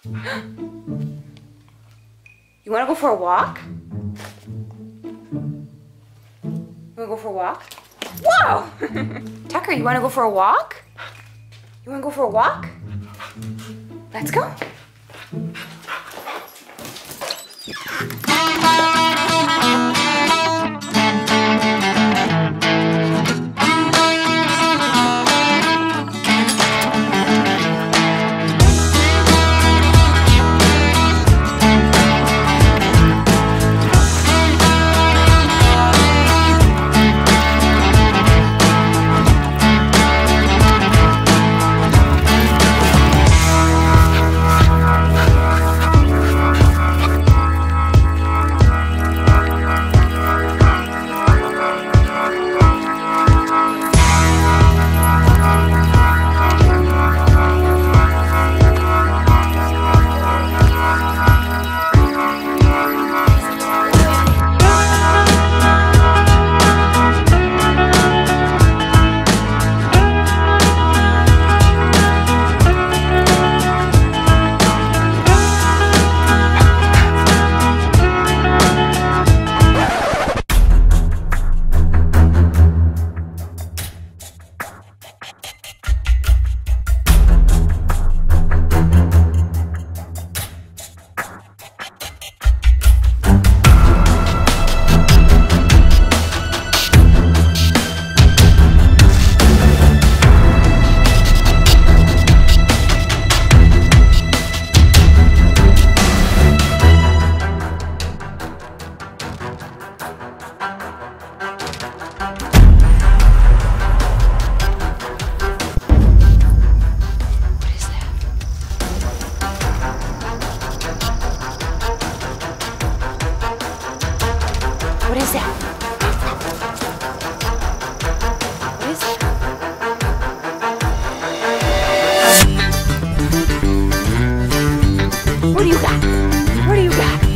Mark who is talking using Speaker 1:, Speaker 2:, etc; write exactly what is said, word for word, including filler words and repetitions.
Speaker 1: You wanna go for a walk? You wanna go for a walk? Whoa! Tucker, you wanna go for a walk? You wanna go for a walk? Let's go. What is that? What is that? What do you got? What do you got?